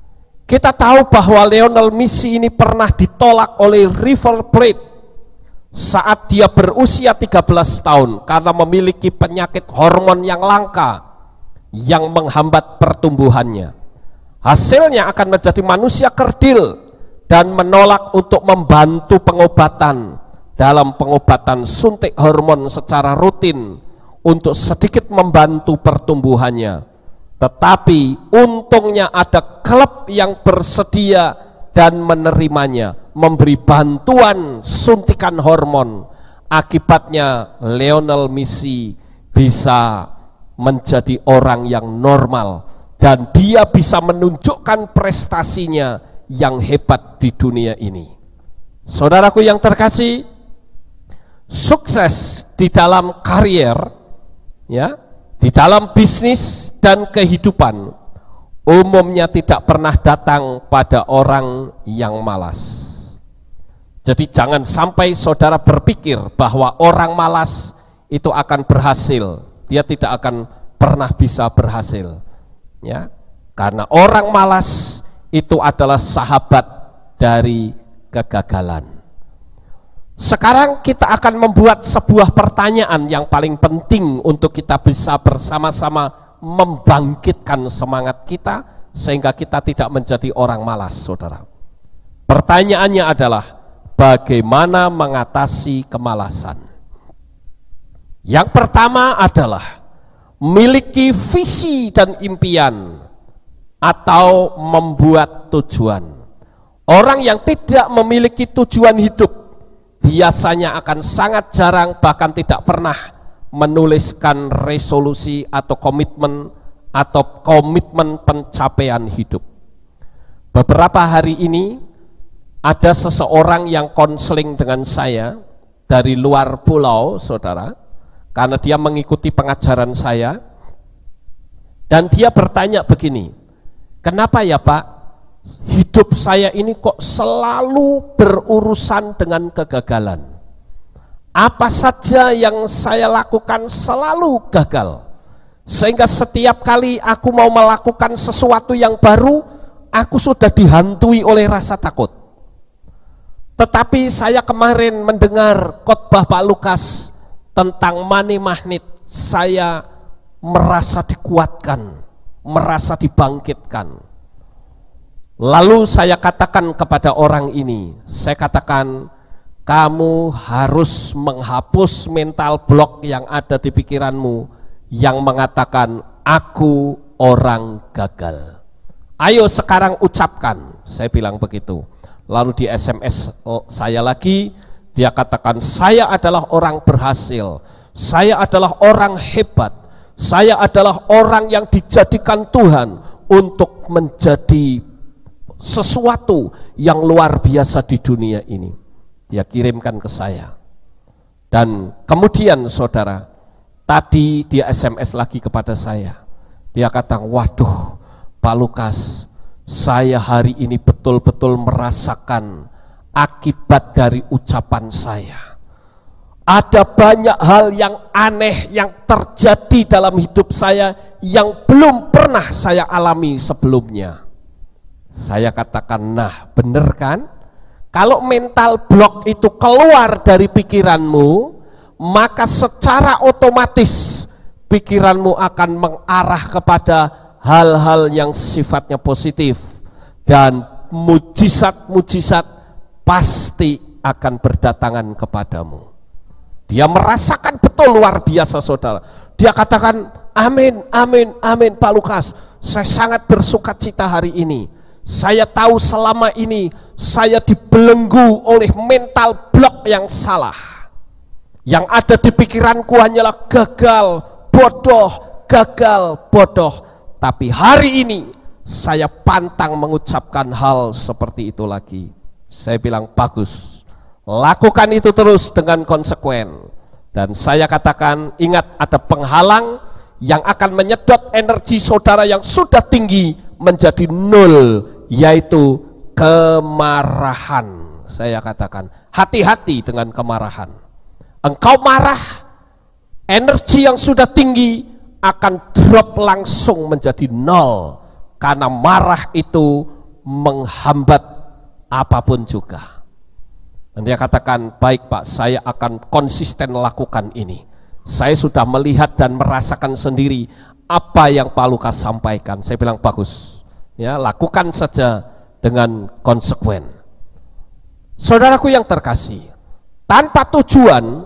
Kita tahu bahwa Lionel Messi ini pernah ditolak oleh River Plate saat dia berusia tiga belas tahun karena memiliki penyakit hormon yang langka yang menghambat pertumbuhannya. Hasilnya akan menjadi manusia kerdil dan menolak untuk membantu pengobatan dalam pengobatan suntik hormon secara rutin untuk sedikit membantu pertumbuhannya. Tetapi untungnya ada klub yang bersedia dan menerimanya, memberi bantuan suntikan hormon. Akibatnya Lionel Messi bisa menjadi orang yang normal dan dia bisa menunjukkan prestasinya yang hebat di dunia ini. Saudaraku yang terkasih, sukses di dalam karier, ya, di dalam bisnis dan kehidupan umumnya tidak pernah datang pada orang yang malas. Jadi jangan sampai saudara berpikir bahwa orang malas itu akan berhasil. Dia tidak akan pernah bisa berhasil, ya, karena orang malas itu adalah sahabat dari kegagalan. Sekarang kita akan membuat sebuah pertanyaan yang paling penting untuk kita bisa bersama-sama membangkitkan semangat kita sehingga kita tidak menjadi orang malas, saudara. Pertanyaannya adalah bagaimana mengatasi kemalasan? Yang pertama adalah miliki visi dan impian atau membuat tujuan. Orang yang tidak memiliki tujuan hidup biasanya akan sangat jarang bahkan tidak pernah menuliskan resolusi atau komitmen atau komitmen pencapaian hidup. Beberapa hari ini ada seseorang yang konseling dengan saya dari luar pulau, saudara, karena dia mengikuti pengajaran saya, dan dia bertanya begini, kenapa ya Pak, hidup saya ini kok selalu berurusan dengan kegagalan? Apa saja yang saya lakukan selalu gagal, sehingga setiap kali aku mau melakukan sesuatu yang baru, aku sudah dihantui oleh rasa takut. Tetapi saya kemarin mendengar khotbah Pak Lukas tentang money magnet, saya merasa dikuatkan, merasa dibangkitkan. Lalu saya katakan kepada orang ini, saya katakan, kamu harus menghapus mental block yang ada di pikiranmu yang mengatakan aku orang gagal. Ayo sekarang ucapkan, saya bilang begitu. Lalu di S M S saya lagi, dia katakan saya adalah orang berhasil, saya adalah orang hebat, saya adalah orang yang dijadikan Tuhan untuk menjadi sesuatu yang luar biasa di dunia ini. Dia kirimkan ke saya. Dan kemudian saudara, tadi dia S M S lagi kepada saya. Dia kata, waduh Pak Lukas, saya hari ini betul-betul merasakan akibat dari ucapan saya. Ada banyak hal yang aneh yang terjadi dalam hidup saya yang belum pernah saya alami sebelumnya. Saya katakan, nah bener kan? Kalau mental block itu keluar dari pikiranmu, maka secara otomatis pikiranmu akan mengarah kepada hal-hal yang sifatnya positif, dan mujizat-mujizat pasti akan berdatangan kepadamu. Dia merasakan betul luar biasa, saudara. Dia katakan, amin, amin, amin Pak Lukas, saya sangat bersukacita hari ini. Saya tahu selama ini saya dibelenggu oleh mental block yang salah. Yang ada di pikiranku hanyalah gagal, bodoh, gagal, bodoh. Tapi hari ini saya pantang mengucapkan hal seperti itu lagi. Saya bilang bagus, lakukan itu terus dengan konsekuen. Dan saya katakan, ingat ada penghalang yang akan menyedot energi saudara yang sudah tinggi menjadi nol, yaitu kemarahan. Saya katakan, hati-hati dengan kemarahan. Engkau marah, energi yang sudah tinggi akan drop langsung menjadi nol, karena marah itu menghambat apapun juga. Dan dia katakan, baik Pak, saya akan konsisten lakukan ini. Saya sudah melihat dan merasakan sendiri apa yang Pak Lukas sampaikan. Saya bilang bagus, ya, lakukan saja dengan konsekuen. Saudaraku yang terkasih, tanpa tujuan,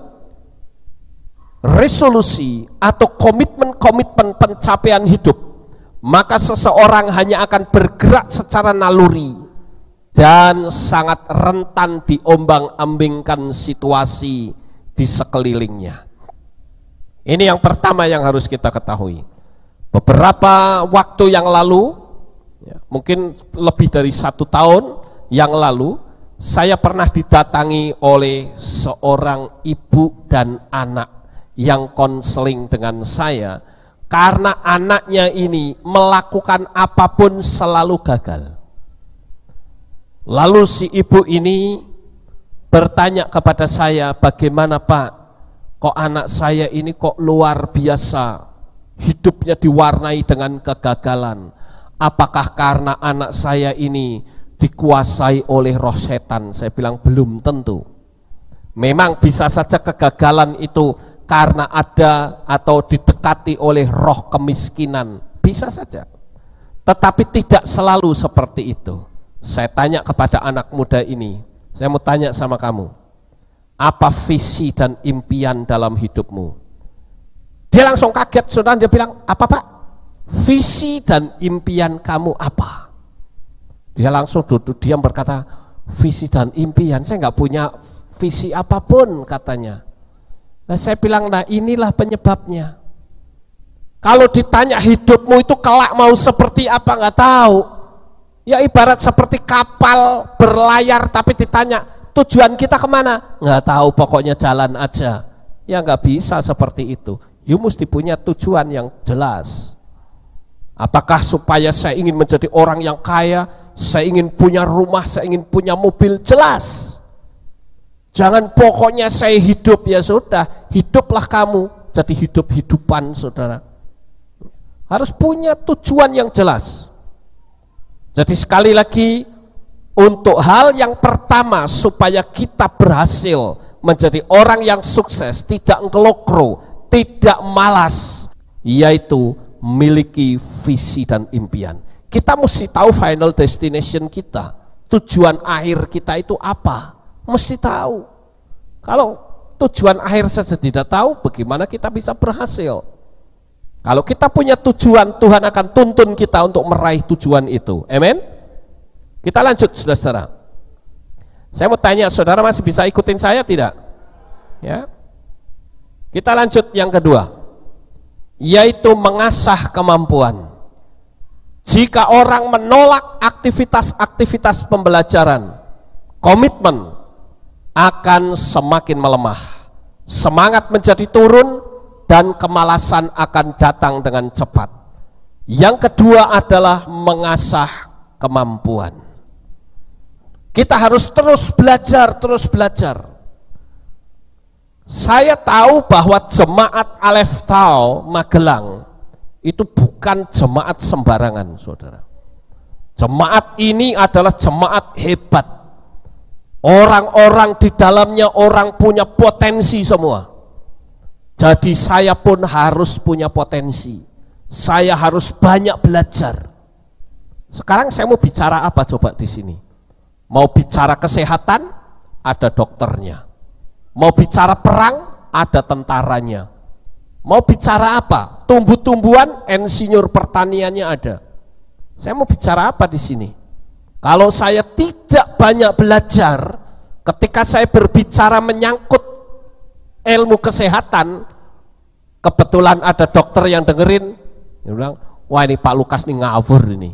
resolusi atau komitmen-komitmen pencapaian hidup, maka seseorang hanya akan bergerak secara naluri dan sangat rentan diombang-ambingkan situasi di sekelilingnya. Ini yang pertama yang harus kita ketahui. Beberapa waktu yang lalu, ya, mungkin lebih dari satu tahun yang lalu, saya pernah didatangi oleh seorang ibu dan anak yang konseling dengan saya karena anaknya ini melakukan apapun selalu gagal. Lalu si ibu ini bertanya kepada saya, bagaimana Pak, kok anak saya ini kok luar biasa, hidupnya diwarnai dengan kegagalan. Apakah karena anak saya ini dikuasai oleh roh setan? Saya bilang belum tentu. Memang bisa saja kegagalan itu karena ada atau didekati oleh roh kemiskinan, bisa saja. Tetapi tidak selalu seperti itu. Saya tanya kepada anak muda ini, saya mau tanya sama kamu, apa visi dan impian dalam hidupmu? Dia langsung kaget, saudara, dia bilang, apa Pak? Visi dan impian kamu apa? Dia langsung duduk diam berkata, visi dan impian, saya nggak punya visi apapun, katanya. Nah, saya bilang, nah inilah penyebabnya. Kalau ditanya hidupmu itu kelak mau seperti apa, nggak tahu. Ya ibarat seperti kapal berlayar tapi ditanya tujuan kita kemana, nggak tahu, pokoknya jalan aja. Ya nggak bisa seperti itu. You mesti punya tujuan yang jelas. Apakah supaya saya ingin menjadi orang yang kaya, saya ingin punya rumah, saya ingin punya mobil, jelas. Jangan pokoknya saya hidup, ya sudah, hiduplah kamu, jadi hidup-hidupan, saudara. Harus punya tujuan yang jelas. Jadi sekali lagi, untuk hal yang pertama supaya kita berhasil menjadi orang yang sukses, tidak ngelokro, tidak malas, yaitu memiliki visi dan impian. Kita mesti tahu final destination kita, tujuan akhir kita itu apa, mesti tahu. Kalau tujuan akhir saja tidak tahu, bagaimana kita bisa berhasil? Kalau kita punya tujuan, Tuhan akan tuntun kita untuk meraih tujuan itu. Amin. Kita lanjut, saudara-saudara. Saya mau tanya, saudara masih bisa ikutin saya tidak? Ya. Kita lanjut yang kedua, yaitu mengasah kemampuan. Jika orang menolak aktivitas-aktivitas pembelajaran, komitmen akan semakin melemah, semangat menjadi turun, dan kemalasan akan datang dengan cepat. Yang kedua adalah mengasah kemampuan. Kita harus terus belajar, terus belajar. Saya tahu bahwa jemaat Aleph Tau Magelang itu bukan jemaat sembarangan, saudara. Jemaat ini adalah jemaat hebat. Orang-orang di dalamnya orang punya potensi semua. Jadi saya pun harus punya potensi. Saya harus banyak belajar. Sekarang saya mau bicara apa coba di sini? Mau bicara kesehatan, ada dokternya. Mau bicara perang, ada tentaranya. Mau bicara apa? Tumbuh-tumbuhan, insinyur pertaniannya ada. Saya mau bicara apa di sini? Kalau saya tidak banyak belajar, ketika saya berbicara menyangkut ilmu kesehatan, kebetulan ada dokter yang dengerin, dia bilang, wah ini Pak Lukas nih ngawur ini.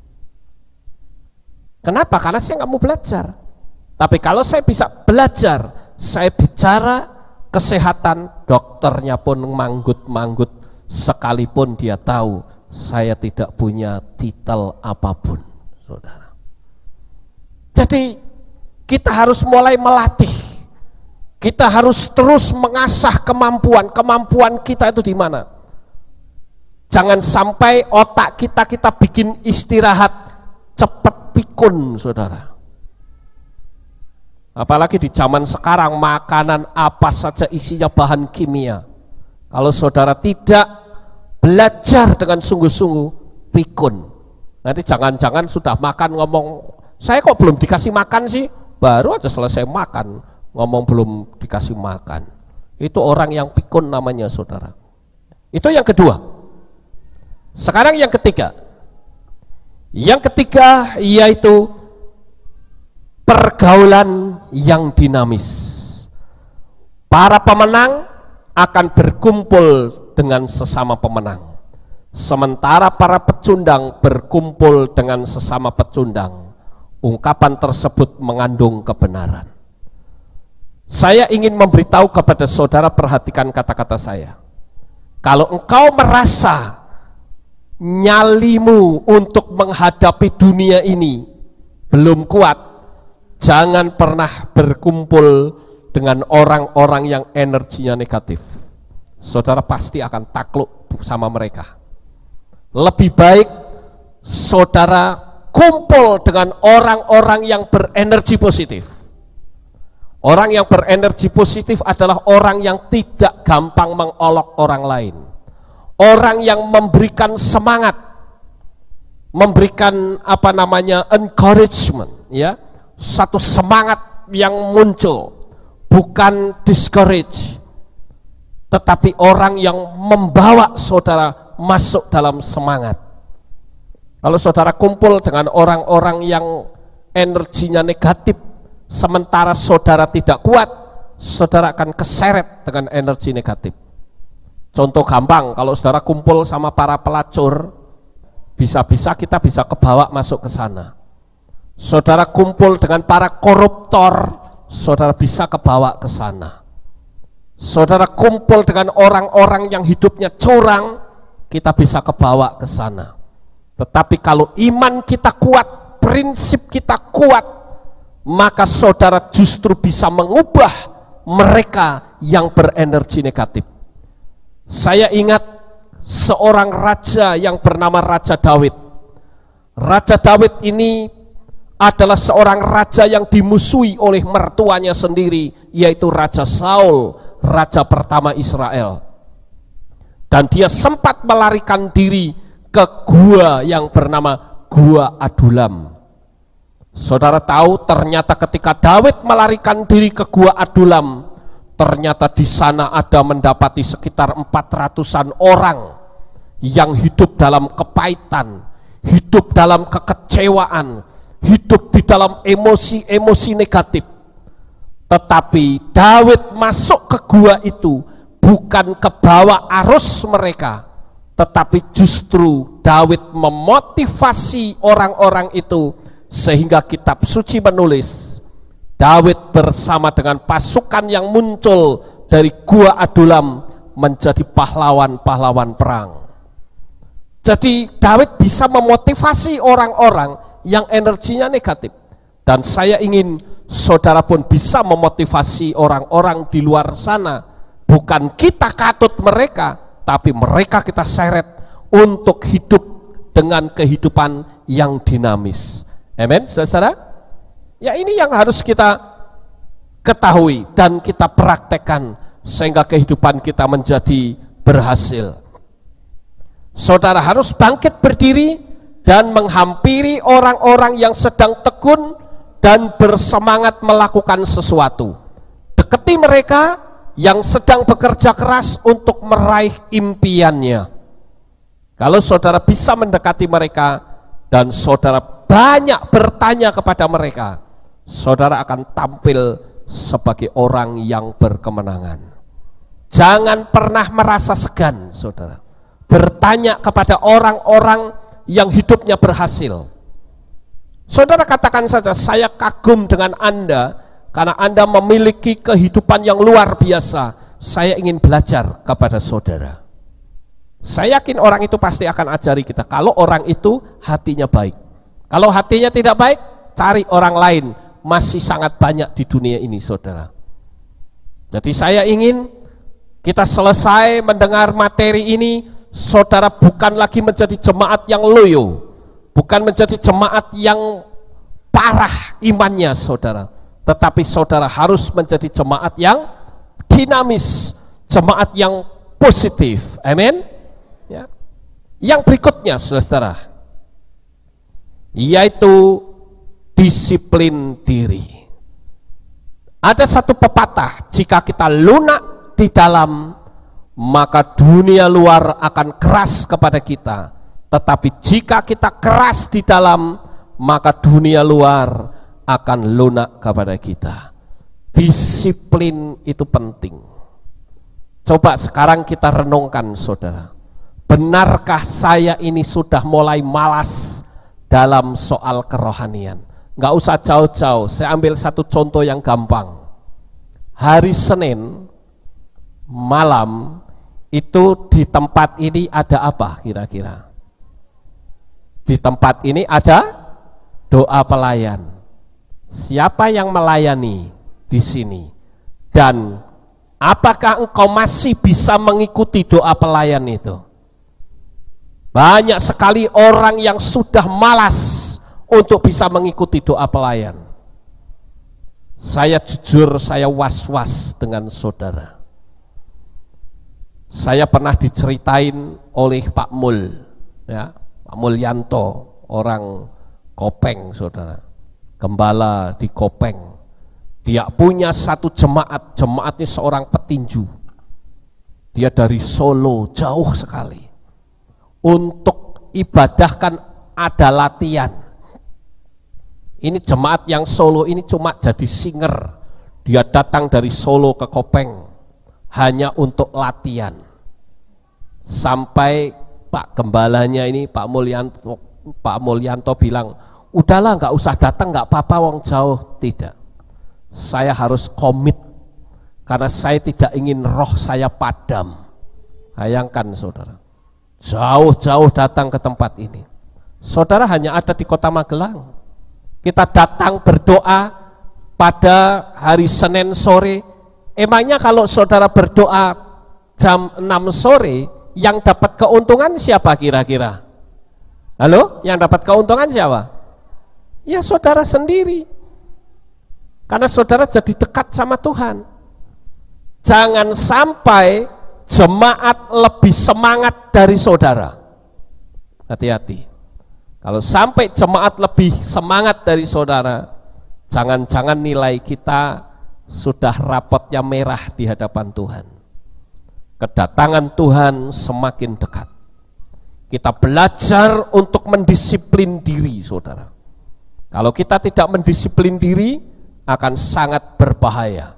Kenapa? Karena saya nggak mau belajar. Tapi kalau saya bisa belajar, saya bicara kesehatan, dokternya pun manggut-manggut, sekalipun dia tahu saya tidak punya titel apapun, saudara. Jadi kita harus mulai melatih. Kita harus terus mengasah kemampuan. Kemampuan kita itu di mana? Jangan sampai otak kita kita bikin istirahat cepat pikun, saudara. Apalagi di zaman sekarang makanan apa saja isinya bahan kimia. Kalau saudara tidak belajar dengan sungguh-sungguh, pikun. Nanti jangan-jangan sudah makan ngomong, saya kok belum dikasih makan sih? Baru aja selesai makan, ngomong belum dikasih makan. Itu orang yang pikun namanya, saudara. Itu yang kedua. Sekarang yang ketiga. Yang ketiga yaitu pergaulan yang dinamis. Para pemenang akan berkumpul dengan sesama pemenang, sementara para pecundang berkumpul dengan sesama pecundang. Ungkapan tersebut mengandung kebenaran. Saya ingin memberitahu kepada saudara, perhatikan kata-kata saya. Kalau engkau merasa nyalimu untuk menghadapi dunia ini belum kuat, jangan pernah berkumpul dengan orang-orang yang energinya negatif. Saudara pasti akan takluk sama mereka. Lebih baik saudara kumpul dengan orang-orang yang berenergi positif. Orang yang berenergi positif adalah orang yang tidak gampang mengolok orang lain. Orang yang memberikan semangat, memberikan apa namanya encouragement, ya, satu semangat yang muncul, bukan discourage, tetapi orang yang membawa saudara masuk dalam semangat. Kalau saudara kumpul dengan orang-orang yang energinya negatif, sementara saudara tidak kuat, saudara akan keseret dengan energi negatif. Contoh gampang, kalau saudara kumpul sama para pelacur, bisa-bisa kita bisa kebawa masuk ke sana. Saudara kumpul dengan para koruptor, saudara bisa kebawa ke sana. Saudara kumpul dengan orang-orang yang hidupnya curang, kita bisa kebawa ke sana. Tetapi kalau iman kita kuat, prinsip kita kuat, maka saudara justru bisa mengubah mereka yang berenergi negatif. Saya ingat seorang raja yang bernama Raja Daud. Raja Daud ini adalah seorang raja yang dimusuhi oleh mertuanya sendiri, yaitu Raja Saul, raja pertama Israel. Dan dia sempat melarikan diri ke gua yang bernama Gua Adulam. Saudara tahu ternyata ketika Daud melarikan diri ke Gua Adulam, ternyata di sana ada mendapati sekitar empat ratusan orang yang hidup dalam kepahitan, hidup dalam kekecewaan, hidup di dalam emosi-emosi negatif. Tetapi Daud masuk ke gua itu bukan ke bawah arus mereka, tetapi justru Daud memotivasi orang-orang itu, sehingga kitab suci menulis Daud bersama dengan pasukan yang muncul dari Gua Adulam menjadi pahlawan-pahlawan perang. Jadi Daud bisa memotivasi orang-orang yang energinya negatif. Dan saya ingin saudara pun bisa memotivasi orang-orang di luar sana. Bukan kita katut mereka, tapi mereka kita seret untuk hidup dengan kehidupan yang dinamis. Amin, saudara. Ya, ini yang harus kita ketahui dan kita praktekkan sehingga kehidupan kita menjadi berhasil. Saudara harus bangkit berdiri dan menghampiri orang-orang yang sedang tekun dan bersemangat melakukan sesuatu. Dekati mereka yang sedang bekerja keras untuk meraih impiannya. Kalau saudara bisa mendekati mereka dan saudara banyak bertanya kepada mereka, saudara akan tampil sebagai orang yang berkemenangan. Jangan pernah merasa segan, saudara. Bertanya kepada orang-orang yang hidupnya berhasil. Saudara katakan saja, saya kagum dengan Anda karena Anda memiliki kehidupan yang luar biasa. Saya ingin belajar kepada saudara. Saya yakin orang itu pasti akan ajari kita. Kalau orang itu hatinya baik. Kalau hatinya tidak baik, cari orang lain. Masih sangat banyak di dunia ini, saudara. Jadi saya ingin kita selesai mendengar materi ini, saudara bukan lagi menjadi jemaat yang loyo, bukan menjadi jemaat yang parah imannya, saudara. tetapi saudara harus menjadi jemaat yang dinamis, jemaat yang positif. Amin. Ya. Yang berikutnya, saudara, yaitu disiplin diri. Ada satu pepatah, jika kita lunak di dalam, maka dunia luar akan keras kepada kita. Tetapi jika kita keras di dalam, maka dunia luar akan lunak kepada kita. Disiplin itu penting. Coba sekarang kita renungkan, saudara. Benarkah saya ini sudah mulai malas dalam soal kerohanian? Nggak usah jauh-jauh, saya ambil satu contoh yang gampang. Hari Senin malam itu di tempat ini ada apa kira-kira? Di tempat ini ada doa pelayan. Siapa yang melayani di sini? Dan apakah engkau masih bisa mengikuti doa pelayan itu? Banyak sekali orang yang sudah malas untuk bisa mengikuti doa pelayan. Saya jujur, saya was-was dengan saudara. Saya pernah diceritain oleh Pak Mul, ya, Pak Mulyanto, orang Kopeng, saudara, gembala di Kopeng. Dia punya satu jemaat, jemaatnya seorang petinju. Dia dari Solo, jauh sekali. Untuk ibadahkan ada latihan. Ini jemaat yang Solo ini cuma jadi singer. Dia datang dari Solo ke Kopeng hanya untuk latihan. Sampai Pak gembalanya ini, Pak Mulyanto, Pak Mulyanto bilang, udahlah nggak usah datang, nggak apa-apa, wong jauh. Tidak, saya harus komit karena saya tidak ingin roh saya padam. Bayangkan saudara, jauh-jauh datang ke tempat ini. Saudara hanya ada di kota Magelang. Kita datang berdoa pada hari Senin sore. Emangnya kalau saudara berdoa jam enam sore, yang dapat keuntungan siapa kira-kira? Halo? Yang dapat keuntungan siapa? Ya saudara sendiri. Karena saudara jadi dekat sama Tuhan. Jangan sampai jemaat lebih semangat dari saudara. Hati-hati. Kalau sampai jemaat lebih semangat dari saudara, jangan-jangan nilai kita sudah rapotnya merah di hadapan Tuhan. Kedatangan Tuhan semakin dekat. Kita belajar untuk mendisiplin diri, saudara. Kalau kita tidak mendisiplin diri, akan sangat berbahaya.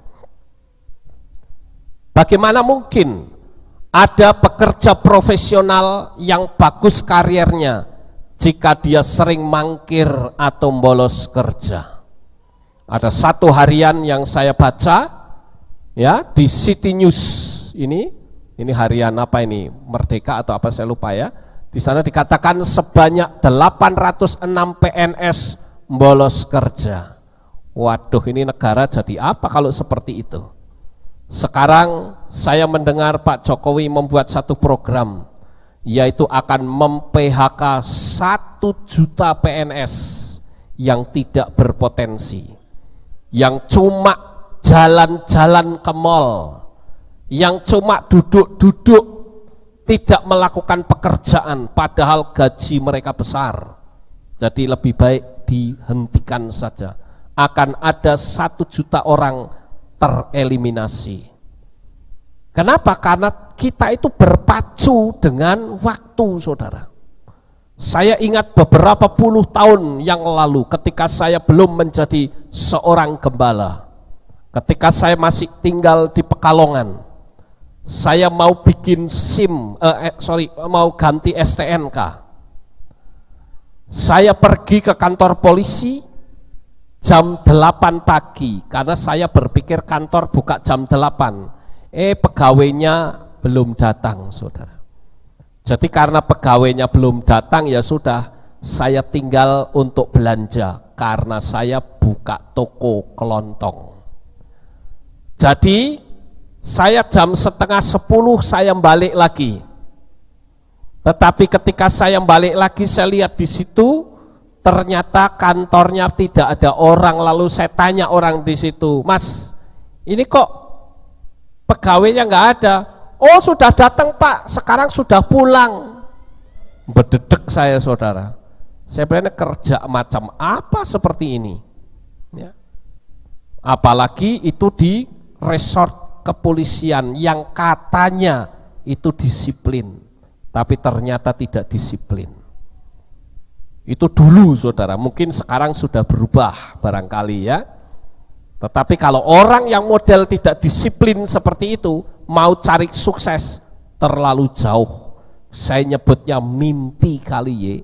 Bagaimana mungkin ada pekerja profesional yang bagus karirnya jika dia sering mangkir atau bolos kerja? Ada satu harian yang saya baca, ya, di City News ini. Ini harian apa ini? Merdeka atau apa saya lupa ya. Di sana dikatakan sebanyak delapan ratus enam P N S bolos kerja. Waduh, ini negara jadi apa kalau seperti itu? Sekarang saya mendengar Pak Jokowi membuat satu program, yaitu akan mem-P H K satu juta P N S yang tidak berpotensi, yang cuma jalan-jalan ke mall, yang cuma duduk-duduk tidak melakukan pekerjaan padahal gaji mereka besar. Jadi lebih baik dihentikan saja. Akan ada satu juta orang tereliminasi. Kenapa? Karena kita itu berpacu dengan waktu, saudara. Saya ingat beberapa puluh tahun yang lalu ketika saya belum menjadi seorang gembala, ketika saya masih tinggal di Pekalongan, saya mau bikin SIM, eh, sorry, mau ganti S T N K. Saya pergi ke kantor polisi jam delapan pagi, karena saya berpikir kantor buka jam delapan. Eh, pegawainya belum datang, saudara. Jadi karena pegawainya belum datang, ya sudah, saya tinggal untuk belanja, karena saya buka toko kelontong. Jadi saya jam setengah sepuluh saya balik lagi. Tetapi ketika saya balik lagi, saya lihat di situ ternyata kantornya tidak ada orang, lalu saya tanya orang di situ, Mas, ini kok pegawainya nggak ada? Oh, sudah datang Pak, sekarang sudah pulang. Berdedek saya, saudara. Saya bilang, kerja macam apa seperti ini? Ya. Apalagi itu di resort kepolisian yang katanya itu disiplin, tapi ternyata tidak disiplin. Itu dulu, saudara. Mungkin sekarang sudah berubah barangkali ya. Tetapi kalau orang yang model tidak disiplin seperti itu mau cari sukses, terlalu jauh. Saya nyebutnya mimpi kali ya.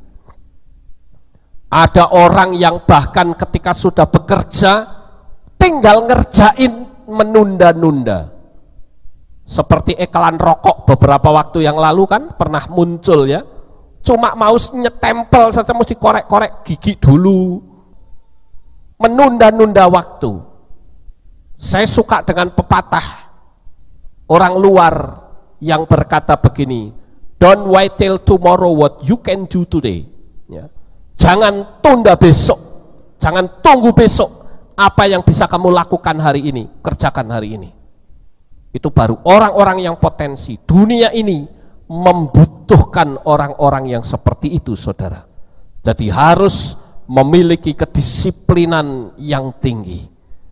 Ada orang yang bahkan ketika sudah bekerja tinggal ngerjain menunda-nunda. Seperti iklan rokok beberapa waktu yang lalu kan pernah muncul ya. Cuma mau nyetempel saja mesti korek-korek gigi dulu. Menunda-nunda waktu. Saya suka dengan pepatah orang luar yang berkata begini, don't wait till tomorrow what you can do today. Ya. Jangan tunda besok, jangan tunggu besok apa yang bisa kamu lakukan hari ini, kerjakan hari ini. Itu baru orang-orang yang potensi. Dunia ini membutuhkan orang-orang yang seperti itu, saudara. Jadi harus memiliki kedisiplinan yang tinggi.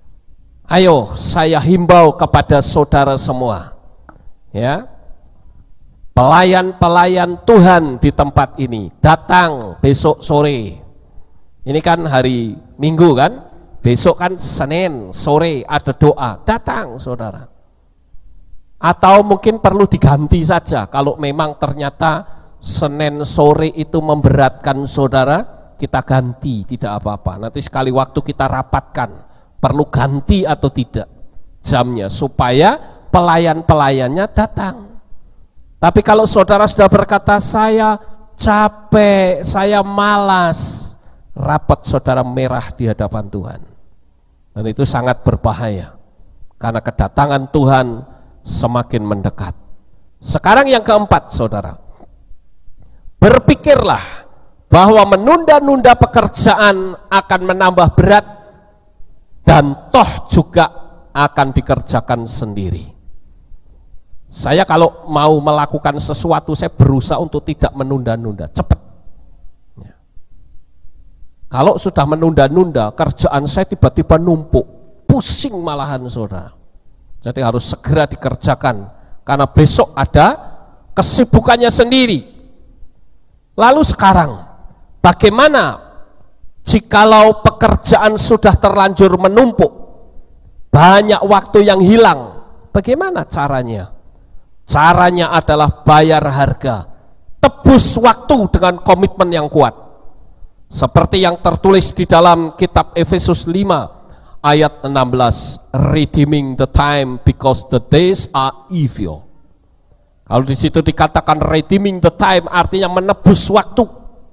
Ayo saya himbau kepada saudara semua, ya, pelayan-pelayan Tuhan di tempat ini, datang besok sore. Ini kan hari Minggu kan, besok kan Senin sore ada doa, datang saudara. Atau mungkin perlu diganti saja kalau memang ternyata Senin sore itu memberatkan saudara, kita ganti, tidak apa-apa. Nanti sekali waktu kita rapatkan perlu ganti atau tidak jamnya supaya pelayan-pelayannya datang. Tapi kalau saudara sudah berkata saya capek, saya malas, rapat saudara merah di hadapan Tuhan. Dan itu sangat berbahaya karena kedatangan Tuhan semakin mendekat. Sekarang yang keempat, saudara, berpikirlah bahwa menunda-nunda pekerjaan akan menambah berat dan toh juga akan dikerjakan sendiri. Saya kalau mau melakukan sesuatu, saya berusaha untuk tidak menunda-nunda, cepat ya. Kalau sudah menunda-nunda, kerjaan saya tiba-tiba numpuk, pusing malahan saudara. Jadi harus segera dikerjakan karena besok ada kesibukannya sendiri. Lalu sekarang bagaimana jikalau pekerjaan sudah terlanjur menumpuk, banyak waktu yang hilang, bagaimana caranya? Caranya adalah bayar harga, tebus waktu dengan komitmen yang kuat. Seperti yang tertulis di dalam kitab Efesus lima ayat enam belas, redeeming the time because the days are evil. Kalau di situ dikatakan redeeming the time artinya menebus waktu.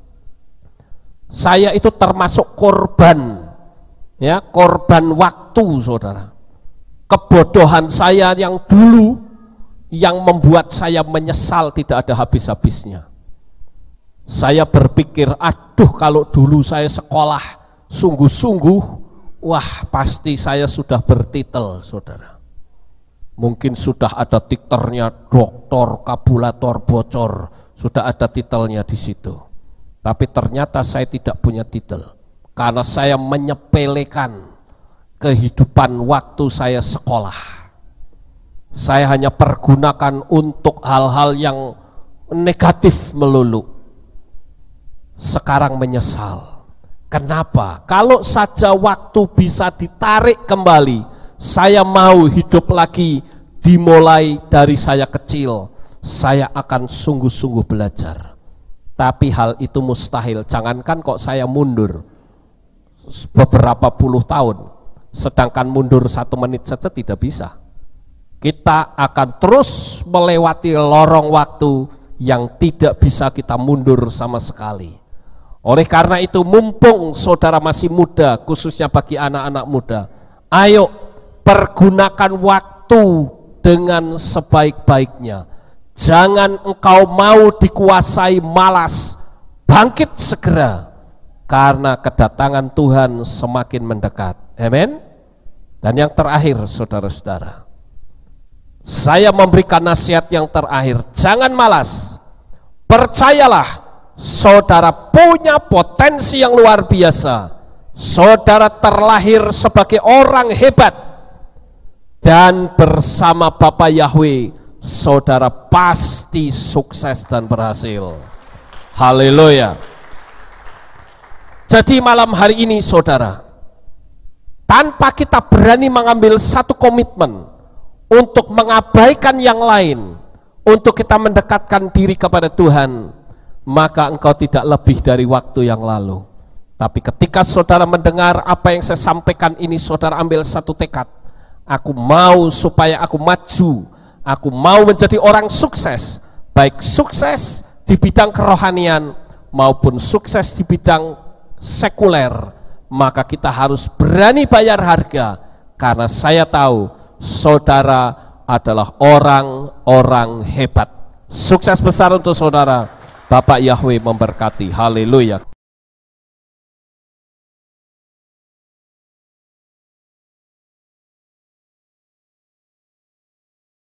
Saya itu termasuk korban, ya, korban waktu, saudara. Kebodohan saya yang dulu yang membuat saya menyesal tidak ada habis-habisnya. Saya berpikir, aduh kalau dulu saya sekolah sungguh-sungguh, wah pasti saya sudah bertitel, saudara. Mungkin sudah ada titelnya doktor, kabulator, bocor, sudah ada titelnya di situ. Tapi ternyata saya tidak punya titel karena saya menyepelekan kehidupan waktu saya sekolah. Saya hanya pergunakan untuk hal-hal yang negatif melulu. Sekarang menyesal. Kenapa? Kalau saja waktu bisa ditarik kembali, saya mau hidup lagi dimulai dari saya kecil. Saya akan sungguh-sungguh belajar. Tapi hal itu mustahil. Jangankan kok saya mundur beberapa puluh tahun, sedangkan mundur satu menit saja tidak bisa. Kita akan terus melewati lorong waktu yang tidak bisa kita mundur sama sekali. Oleh karena itu, mumpung saudara masih muda, khususnya bagi anak-anak muda, ayo pergunakan waktu dengan sebaik-baiknya. Jangan engkau mau dikuasai malas, bangkit segera, karena kedatangan Tuhan semakin mendekat. Amin. Dan yang terakhir, saudara-saudara, saya memberikan nasihat yang terakhir, jangan malas. Percayalah, saudara punya potensi yang luar biasa. Saudara terlahir sebagai orang hebat, dan bersama Bapa Yahweh saudara pasti sukses dan berhasil. Haleluya. Jadi malam hari ini saudara, tanpa kita berani mengambil satu komitmen untuk mengabaikan yang lain, untuk kita mendekatkan diri kepada Tuhan, maka engkau tidak lebih dari waktu yang lalu. Tapi ketika saudara mendengar apa yang saya sampaikan ini, saudara ambil satu tekad. Aku mau supaya aku maju, aku mau menjadi orang sukses, baik sukses di bidang kerohanian maupun sukses di bidang sekuler. Maka kita harus berani bayar harga, karena saya tahu saudara adalah orang-orang hebat. Sukses besar untuk saudara. Bapak Yahweh memberkati. Haleluya.